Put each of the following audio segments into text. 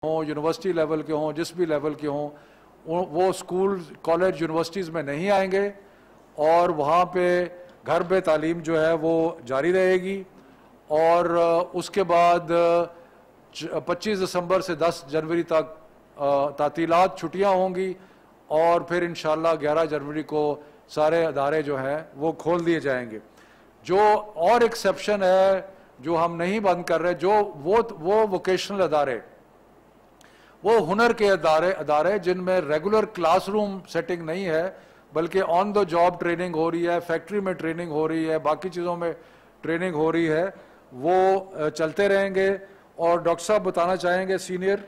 ہوں، university level کے ہوں، جس بھی لیول کے ہوں، وہ اسکول کالج یونیورسٹیز میں نہیں آئیں گے، اور وہاں پہ گھر پہ تعلیم جو ہے وہ جاری رہے گی. اور اس کے بعد 25 دسمبر سے 10 جنوری تک تعطیلات چھٹیاں ہوں گی، اور پھر انشاءاللہ 11 جنوری کو سارے ادارے جو ہیں وہ کھول دیے جائیں گے. جو اور ایکسیپشن ہے جو ہم نہیں بند کر رہے، جو وہ ووکیشنل ادارے، وہ ہنر کے ادارے جن میں ریگولر کلاس روم سیٹنگ نہیں ہے بلکہ آن دا جاب ٹریننگ ہو رہی ہے، فیکٹری میں ٹریننگ ہو رہی ہے، باقی چیزوں میں ٹریننگ ہو رہی ہے، وہ چلتے رہیں گے. اور ڈاکٹر صاحب بتانا چاہیں گے سینئر.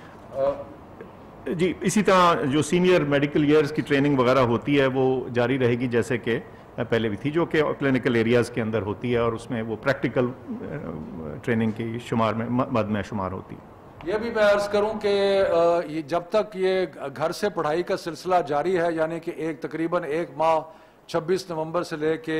جی، اسی طرح جو سینئر میڈیکل ایئرز کی ٹریننگ وغیرہ ہوتی ہے وہ جاری رہے گی جیسے کہ پہلے بھی تھی، جو کہ کلینکل ایریاز کے اندر ہوتی ہے، اور اس میں وہ پریکٹیکل ٹریننگ کی مد میں شمار ہوتی ہے. یہ بھی میں عرض کروں کہ جب تک یہ گھر سے پڑھائی کا سلسلہ جاری ہے، یعنی کہ تقریباً 1 ماہ 26 نومبر سے لے کے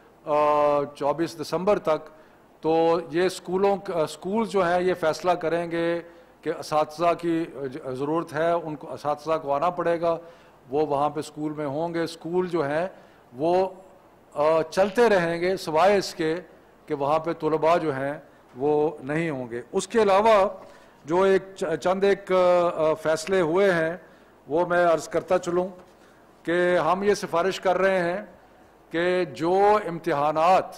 24 دسمبر تک، تو یہ اسکول جو ہیں یہ فیصلہ کریں گے کہ اساتذہ کی ضرورت ہے، ان کو اساتذہ کو آنا پڑے گا، وہ وہاں پہ اسکول میں ہوں گے. اسکول جو ہیں وہ چلتے رہیں گے سوائے اس کے کہ وہاں پہ طلباء جو ہیں وہ نہیں ہوں گے. اس کے علاوہ جو چند فیصلے ہوئے ہیں وہ میں عرض کرتا چلوں کہ ہم یہ سفارش کر رہے ہیں کہ جو امتحانات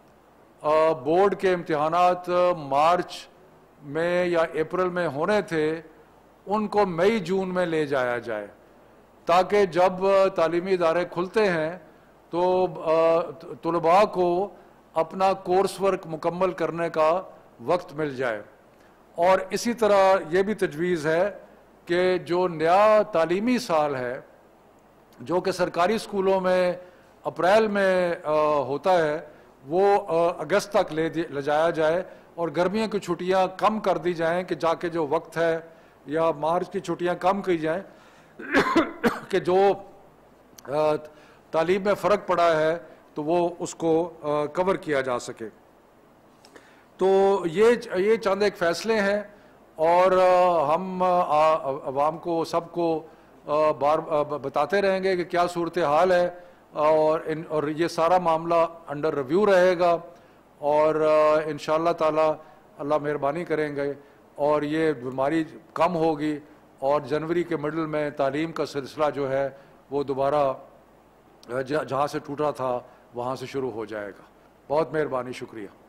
بورڈ کے امتحانات مارچ میں یا اپریل میں ہونے تھے ان کو مئی جون میں لے جایا جائے، تاکہ جب تعلیمی ادارے کھلتے ہیں تو طلباء کو اپنا کورس ورک مکمل کرنے کا وقت مل جائے. اور اسی طرح یہ بھی تجویز ہے کہ جو نیا تعلیمی سال ہے جو کہ سرکاری اسکولوں میں اپریل میں ہوتا ہے وہ اگست تک لے جایا جائے، اور گرمیوں کی چھٹیاں کم کر دی جائیں کہ جا کے جو وقت ہے، یا مارچ کی چھٹیاں کم کی جائیں کہ جو تعلیم میں فرق پڑا ہے تو وہ اس کو کور کیا جا سکے. تو یہ چند ایک فیصلے ہیں، اور ہم عوام کو سب کو بار بتاتے رہیں گے کہ کیا صورتحال ہے، اور یہ سارا معاملہ انڈر ریویو رہے گا، اور انشاءاللہ تعالی اللہ مہربانی کریں گے اور یہ بیماری کم ہوگی، اور جنوری کے مڈل میں تعلیم کا سلسلہ جو ہے وہ دوبارہ جہاں سے ٹوٹا تھا وہاں سے شروع ہو جائے گا. بہت مہربانی، شکریہ.